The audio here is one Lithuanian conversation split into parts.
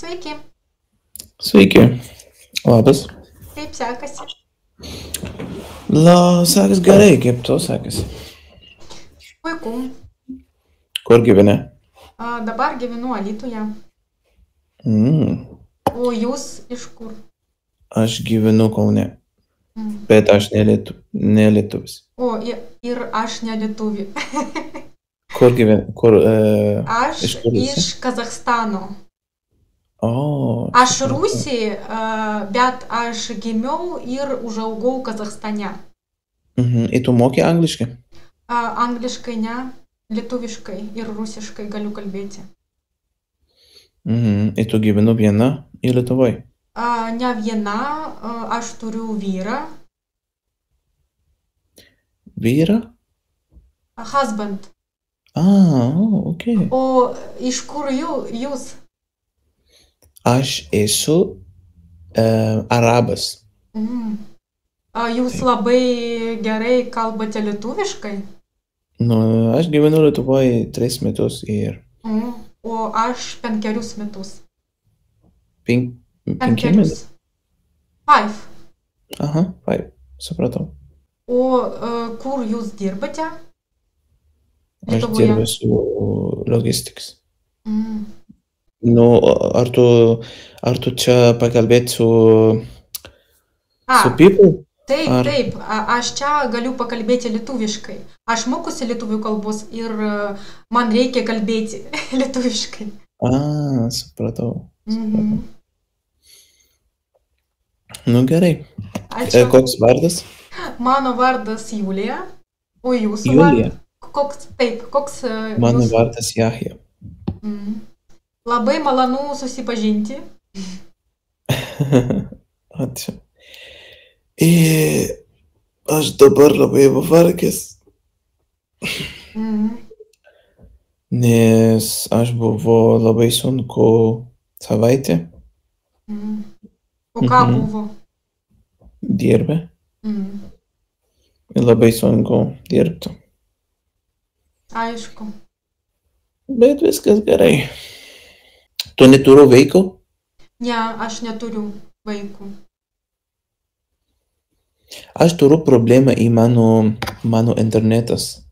Sveiki, Sveiki. Labas. kaip sekasi? Sekas gerai, kaip tau sekasi? Puiku. Kur gyveni? Dabar gyvenu Alytuje. O jūs iš kur? Aš gyvenu Kaune, Mm. bet aš ne lietuvis. O, ir aš ne lietuvi. Kur gyveni? Aš Iš kur esi? iš Kazachstano. O, Aš supratau. Rusija, bet aš gimiau ir užaugau Kazachstane. Ir tu moki angliškai? Angliškai ne, lietuviškai ir rusiškai galiu kalbėti. Ir tu gyvenu viena į Lietuvoj? Ne viena, aš turiu vyrą. Vyrą? Husband. Okay. O iš kur jūs? Aš esu arabas. Jūs labai gerai kalbate lietuviškai? Aš gyvenu Lietuvoj 3 metus ir O aš 5 metus. 5 metus? 5. 5. Aha, 5. Supratau. O kur jūs dirbate? Aš dirbu su logistics. Ar tu čia pakalbėt su people? Taip, aš čia galiu pakalbėti lietuviškai. Aš mokusi lietuvių kalbos ir man reikia kalbėti lietuviškai. Supratau. Gerai. Ačiū. Koks vardas? Mano vardas Julija. O jūsų Julija. vardas? Koks Mano jūsų? vardas Jahja. Labai malonu susipažinti. Ačiū. Aš dabar labai pavargęs, nes aš buvo labai sunku savaitę. O ką buvo? Dirbe. Labai sunku dirbti. Aišku. Bet viskas gerai. Tu neturi vaikų? Ne, aš neturiu vaikų. Aš turiu problemą į mano internetas.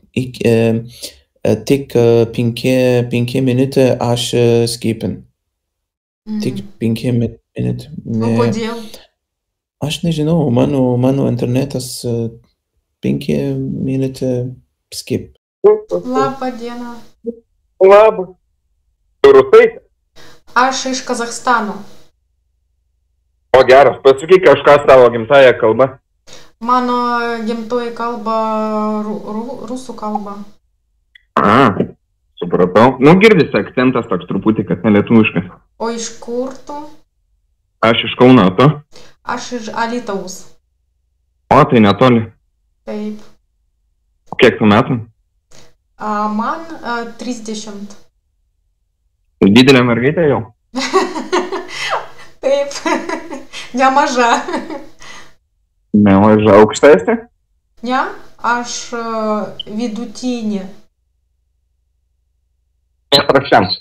Tik 5 minutės aš skipin. Tik 5 minutės. O kodėl? Aš nežinau, mano internetas 5 minutės skip. Labą dieną. Labas. Rusai? Aš iš Kazachstano. O geras, pasakyk kažką savo gimtąją kalbą. Mano gimtoji kalba rusų kalba. Supratau. Girdisi akcentas toks truputį, kad nelietuviškas. O iš kur tu? Aš iš Kauno, tu? Aš iš Alytaus. O, tai netoli. Taip. Kiek tu metų? Man 30. Didelė mergaitė jau? Taip. Nemaža. Nemaža. Aukštesnė? Ne, aš vidutinė. Neprašiams.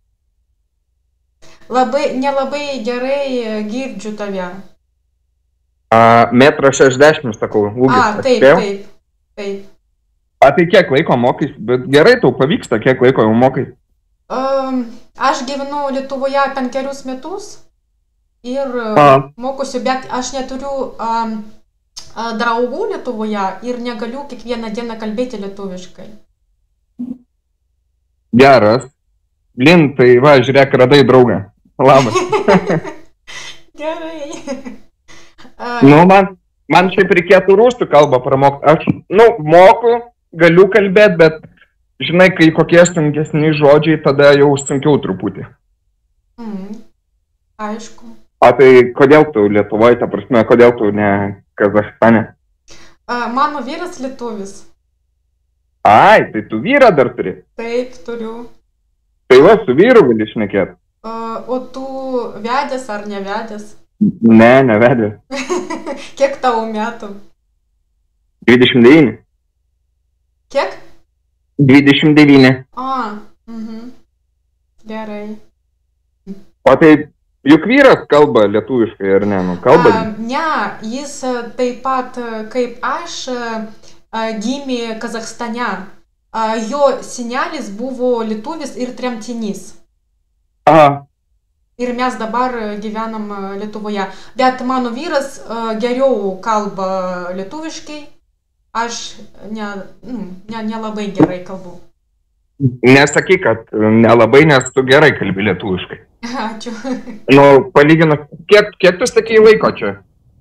Nelabai gerai girdžiu tave. 1,60 m, sakau, ūgis. Taip. Tai kiek laiko mokais? Bet gerai tau pavyksta, kiek laiko jau mokais? Aš gyvenu Lietuvoje 5 metus ir mokusiu, bet aš neturiu draugų Lietuvoje ir negaliu kiekvieną dieną kalbėti lietuviškai. Geras. Lin, tai va, žiūrėk, radai draugą. Labas. Gerai. Man šiaip reikėtų rusų kalbą pramokti. Aš, moku, galiu kalbėti, bet, žinai, kai kokie sunkesni žodžiai, tada jau sunkiau truputį. Aišku. Tai kodėl tu Lietuvoje, ta prasme, kodėl tu ne Kazachstane? Mano vyras lietuvis. Tai tu vyrą dar turi? Taip, turiu. Tai va, su vyru gali šnekėti. O tu vedęs ar nevedęs? Ne, nevedęs. Kiek tavo metų? 29. Kiek? 29. Gerai. O tai juk vyras kalba lietuviškai, ar ne? Nu, kalba. Ne, jis taip pat kaip aš gimė Kazakstane. Jo senelis buvo lietuvis ir tremtinys. Aha. Ir mes dabar gyvenam Lietuvoje. Bet mano vyras geriau kalba lietuviškai. Aš nelabai gerai kalbu. Nesakyk, kad nelabai, nes tu gerai kalbi lietuviškai. Ačiū. Nu, palyginus, kiek tu sakei laiko čia?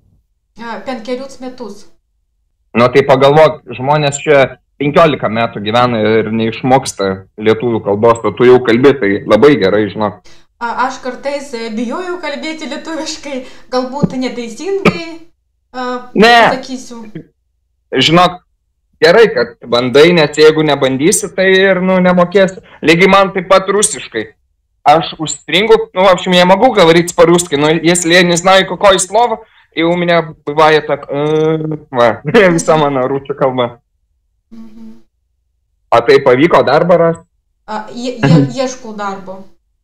5 metus. Nu, tai pagalvok, žmonės čia 15 metų gyvena ir neišmoksta lietuvių kalbos, o tu jau kalbi, tai labai gerai, žinok. Aš kartais bijojau kalbėti lietuviškai, galbūt neteisingai pasakysiu. Žinok, gerai, kad bandai, nes jeigu nebandysi, tai ir, nemokėsi. Lygiai man taip pat rusiškai. Aš устригу, в общем, я могу говорить по-русски, но если я не знаю, какое слово, и у меня бывает так, вся mano rusų kalba. A tai pavyko darbą rasti? Ieškau darbo.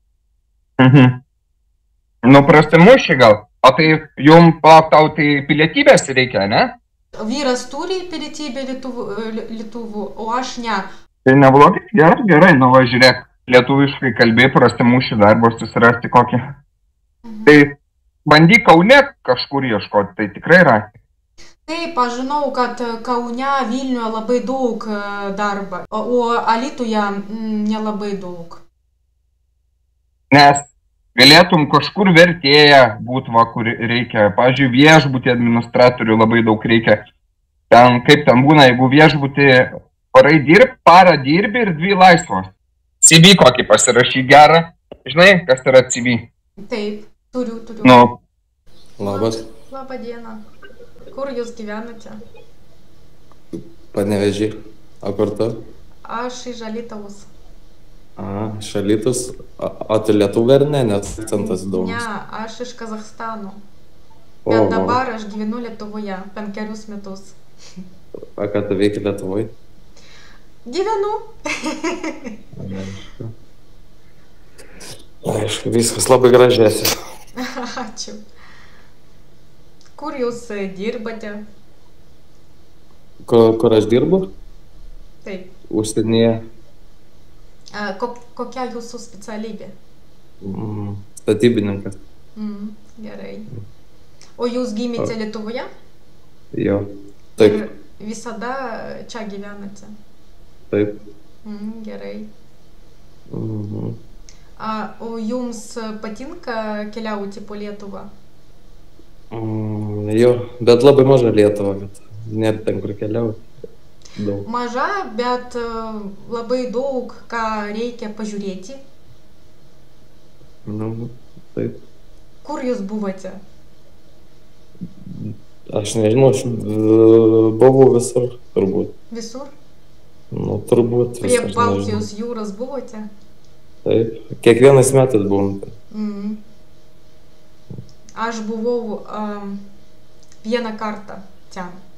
Nu, prasimuši gal. O tai jum tau tai pilietybės reikia, ne? Vyras turi pilietybę lietuvų, o aš ne. Tai neblogai, gerai, nu va žiūrėk, lietuviškai kalbė, prasimuši darbą susirasti kokį. Tai bandyk Kaune kažkur ieškoti, tai tikrai rasti. Taip, aš žinau, kad Kaune, Vilniuje labai daug darbo, o Alytuje nelabai daug. Nes galėtum kažkur vertėja būt, kur reikia. Pavyzdžiui, viešbutį administratorių labai daug reikia. Ten, kaip ten būna, jeigu viešbutį parą dirbi ir 2 laisvos. CV kokį pasirašy gerą. Žinai, kas yra CV? Taip, turiu. Nu. Labas. Labą dieną. Kur jūs gyvenate? Panevėžį. O kur tu? Aš iš Alytaus. Iš Alytaus. O tu lietuvė ar ne, nes akcentas įdomus? Ne, aš iš Kazachstano. Bet dabar aš gyvenu Lietuvoje 5 metus. O ką tu veiki Lietuvoje? Gyvenu. Aišku, viskas labai gražėsi. Ačiū. Kur jūs dirbate? Kur aš dirbu? Taip. Užsienyje. Kokia jūsų specialybė? Statybininkas. Gerai. O jūs gimėte Lietuvoje? Jo, taip. Ir visada čia gyvenate? Taip. Gerai. O jums patinka keliauti po Lietuvą? Jo, bet labai maža Lietuva, bet nėra ten kur keliauti. Daug. Maža, bet labai daug ką reikia pažiūrėti. Taip. Kur jūs buvote? Aš nežinau, aš buvau visur, turbūt. Visur? Nu, turbūt visur. Prie Baltijos jūros buvote? Taip, kiekvienais metais buvom. Aš buvau vieną kartą ten.